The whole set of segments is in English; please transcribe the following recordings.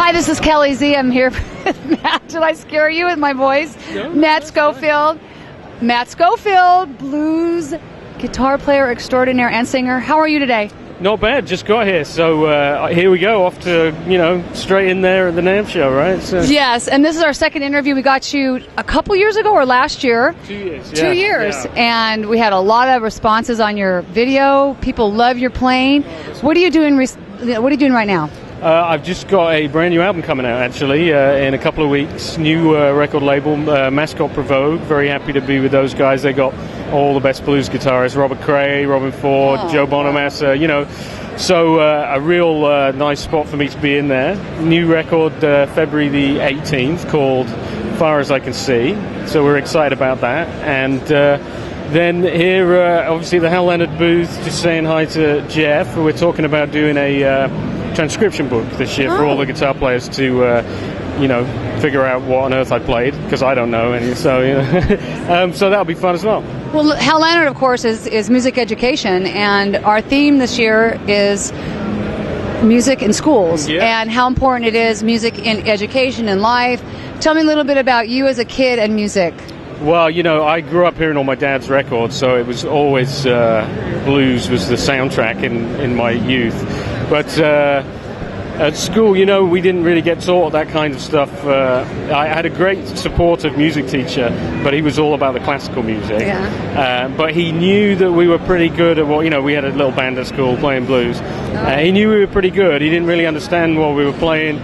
Hi, this is Kelly Z. I'm here with Matt. Did I scare you with my voice? No, Matt Schofield. Fine. Matt Schofield, blues guitar player extraordinaire and singer. How are you today? Not bad. Just got here, so here we go. Off to straight in there at the NAMM show, right? So. Yes, and this is our second interview. We got you a couple years ago or last year. 2 years. 2 years, and we had a lot of responses on your video. People love your playing. What are you doing? What are you doing right now? I've just got a brand new album coming out, actually, in a couple of weeks. New record label, Mascot Provoke. Very happy to be with those guys. They got all the best blues guitarists: Robert Cray, Robin Ford, Joe Bonamassa. So a real nice spot for me to be in there. New record, February the 18th, called Far As I Can See. So we're excited about that. And then here, obviously, the Hal Leonard booth. Just saying hi to Jeff. We're talking about doing a transcription book this year for all the guitar players to figure out what on earth I played, because I don't know any. So so that'll be fun as well. Well, Hal Leonard, of course, is music education, and our theme this year is music in schools, and how important it is, music in education and life. Tell me a little bit about you as a kid and music. Well, I grew up hearing all my dad's records, so it was always blues was the soundtrack in my youth. But at school, we didn't really get taught that kind of stuff. I had a great supportive music teacher, but he was all about the classical music. But he knew that we were pretty good at we had a little band at school playing blues. He knew we were pretty good. He didn't really understand what we were playing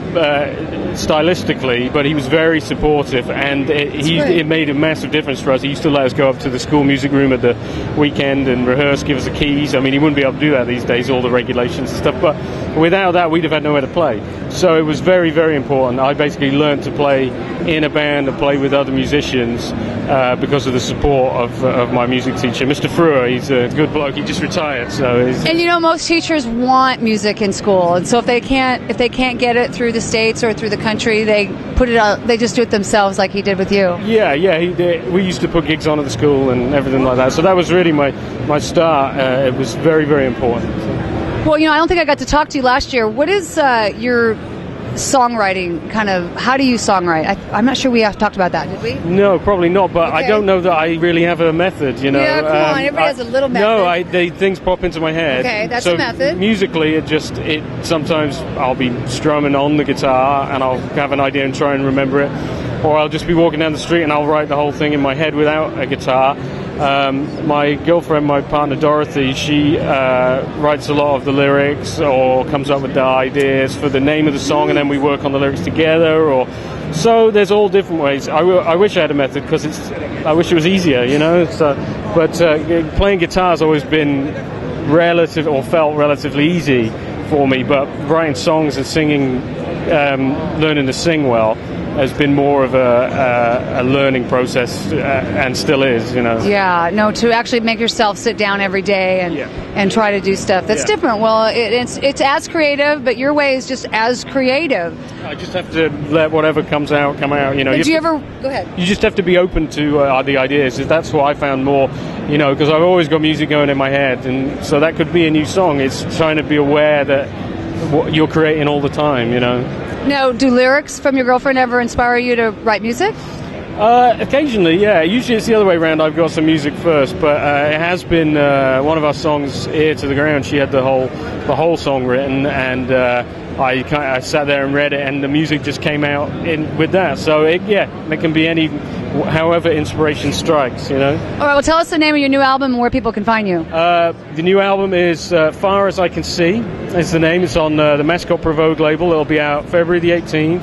stylistically, but he was very supportive, and it made a massive difference for us. He used to let us go up to the school music room at the weekend and rehearse, give us the keys. I mean, he wouldn't be able to do that these days, all the regulations and stuff, but without that we'd have had nowhere to play. So it was very, very important. I basically learned to play in a band and play with other musicians because of the support of my music teacher, Mr. Frewer. He's a good bloke. He just retired. And most teachers want music in school, and so if they can't get it through the States or through the country, they put it out. They just do it themselves, like he did with you. Yeah. He did. We used to put gigs on at the school and everything like that. So that was really my start. It was very, very important. Well, I don't think I got to talk to you last year. What is your songwriting kind of? How do you songwrite? I'm not sure we have talked about that, did we? No, probably not. But okay. I don't know that I really have a method. Yeah, come on. Everybody has a little method. No, things pop into my head. Okay, that's a method. Musically, sometimes I'll be strumming on the guitar and I'll have an idea and try and remember it, or I'll just be walking down the street and I'll write the whole thing in my head without a guitar. My girlfriend, my partner Dorothy, she writes a lot of the lyrics or comes up with the ideas for the name of the song, and then we work on the lyrics together. So there's all different ways. I wish I had a method, because I wish it was easier, but playing guitar has always been felt relatively easy for me, but writing songs and singing, learning to sing well, has been more of a learning process, and still is, Yeah, no, to actually make yourself sit down every day and try to do stuff that's different. Well, it's as creative, but your way is just as creative. I just have to let whatever come out. Go ahead? You just have to be open to the ideas. That's what I found more, because I've always got music going in my head, and so that could be a new song. It's trying to be aware that what you're creating all the time, Now, do lyrics from your girlfriend ever inspire you to write music? Occasionally, yeah. Usually it's the other way around. I've got some music first, but it has been one of our songs, Ear to the Ground. She had the whole song written, and I sat there and read it, and the music just came out with that. So it can be however inspiration strikes, All right, well, tell us the name of your new album and where people can find you. The new album is Far As I Can See. Is the name. It's on the Mascot Provoke label. It'll be out February the 18th,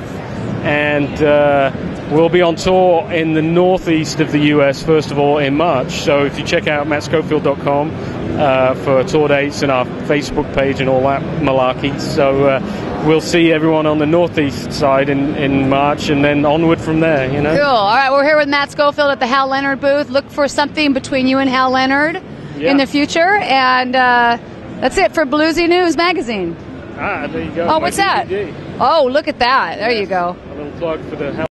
and we'll be on tour in the northeast of the US, first of all, in March. So if you check out mattschofield.com for tour dates and our Facebook page and all that malarkey. So we'll see everyone on the northeast side in March, and then onward from there, Cool. All right, we're here with Matt Schofield at the Hal Leonard booth. Look for something between you and Hal Leonard in the future, and that's it for Bluesy News Magazine. There you go. Oh, what's that? DVD. Oh, look at that. There you go. A little plug for the